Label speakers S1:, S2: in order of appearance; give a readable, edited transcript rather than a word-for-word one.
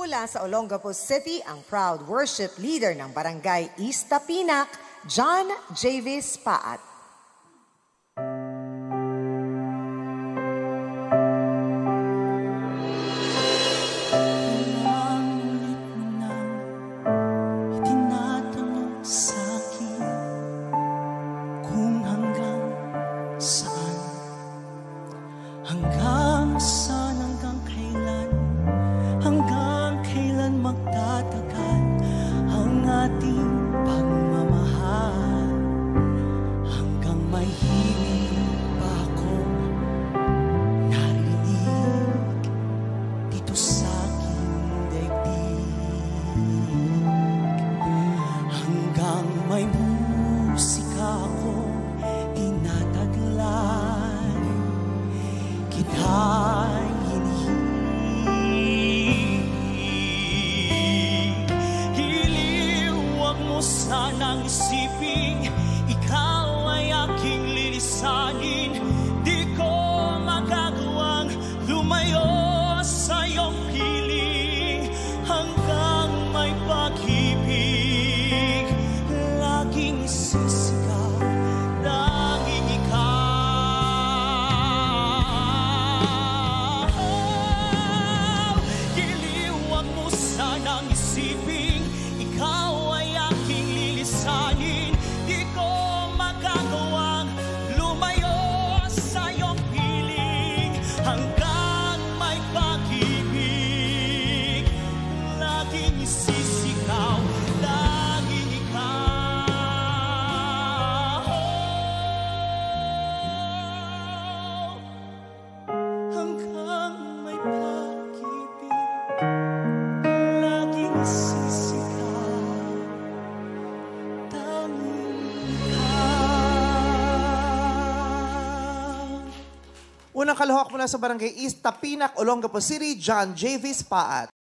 S1: Mula sa Olongapo City, ang proud worship leader ng Barangay East Tapinac, John Javis Paat.
S2: Hanggang saan, hanggang kailan, hanggang kailan magtatagal ang ating pagmamahal? Hanggang may hiling pa akong narinig dito sa aking daigdig. Hanggang may musika akong tinataglan, kita'y hinihiling. Giliw, huwag mo sanang isiping ikaw ay aking lilisanin. Di ko magagawang lumayo sa iyong piling. Hanggang may pag-ibig, laging sisigaw, laging ikaw. Sanang isiping ikaw ay aking lilisanin. Di ko magagawang lumayo sa iyong piling. Hanggang may pag-ibig, laging isisigaw, laging ikaw. Hanggang may pag-ibig,
S3: unang kaluhok mula sa Barangay East Tapinac, Olongapo City, John Javis Paat.